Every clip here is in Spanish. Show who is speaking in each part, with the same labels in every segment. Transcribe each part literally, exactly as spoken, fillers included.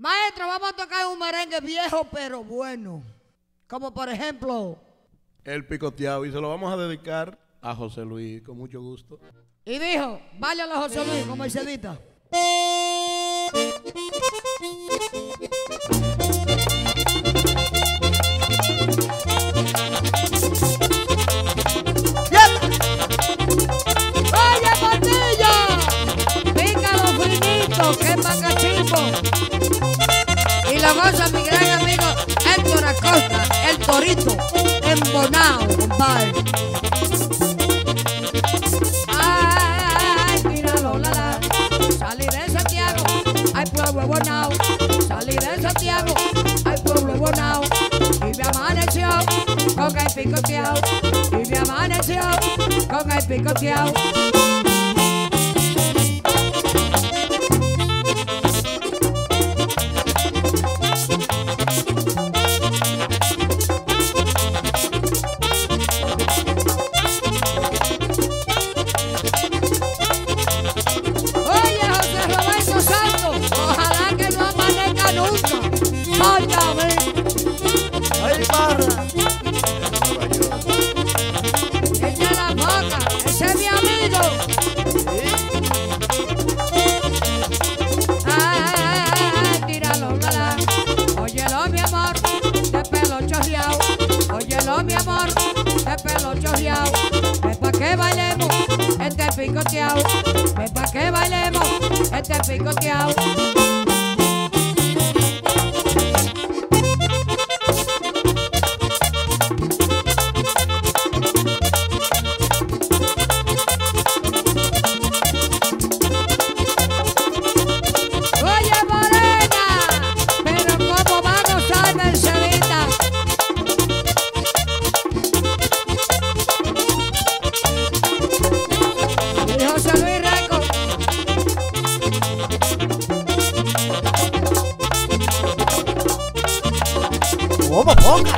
Speaker 1: Maestro, vamos a tocar un merengue viejo pero bueno. Como por ejemplo...
Speaker 2: El picoteado. Y se lo vamos a dedicar a José Luis, con mucho gusto.
Speaker 1: Y dijo, váyale a José Luis como Mercedita. ¡Oye, Portillo! Pícalo finito, que es macachimbo. Y lo goza mi gran amigo Héctor Acosta, el torito, embonado, compadre. Ay, míralo, la la. Salí de Santiago, ay, pueblo embonado. Salí de Santiago, ay, pueblo embonado. Y me amaneció con el picoteado. Y me amaneció con el picoteado. Mi amor, de pelo chorreado, ven pa' que bailemos este picoteado, ven pa' que bailemos este picoteado. Oye, morena, pero cómo va a gozar Mercedita.
Speaker 3: ¿Cómo ponga?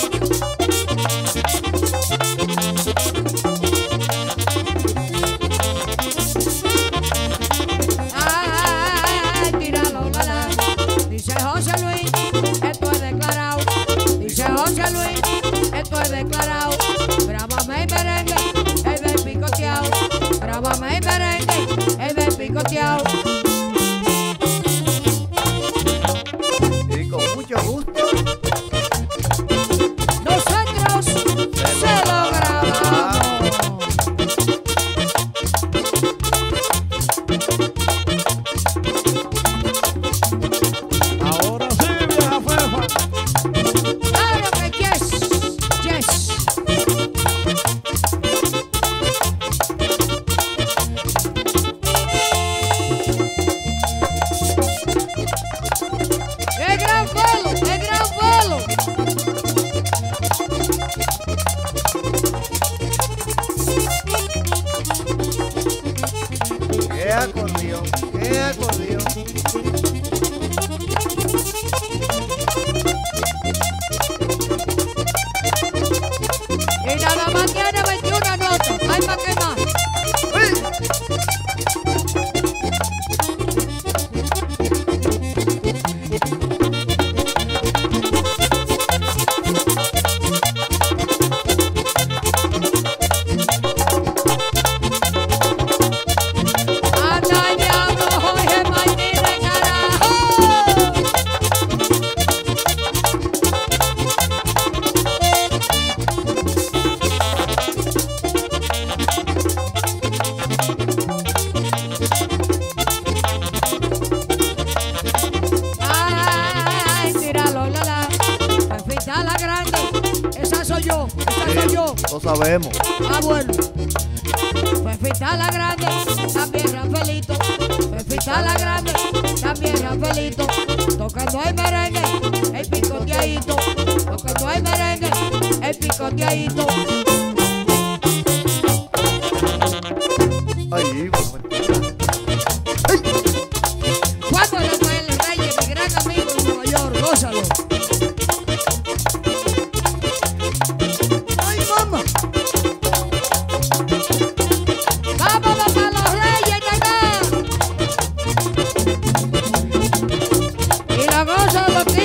Speaker 1: Ay, tíralo, la la. Dice José Luis, esto es declarado. Dice José Luis, esto es declarado. Grábame el merengue, el del picoteado. Grábame el merengue, el del picoteado.
Speaker 3: Y con mucho gusto. ¡Qué acordeón! ¡Qué acordeón!
Speaker 1: Y nada más tiene veintiuna notas. Hay para qué más. Yo, esa soy yo.
Speaker 3: Lo sabemos.
Speaker 1: Ah, bueno. Fefita la grande, también Rafaelito. Fefita la grande, también Rafaelito. Tocando el merengue, el picoteadito. Tocando el merengue, el picoteadito.
Speaker 3: Ay,
Speaker 1: ¿Cuándo le fue el Reyes, mi gran amigo en Nueva York? Gózalo. gozo contigo.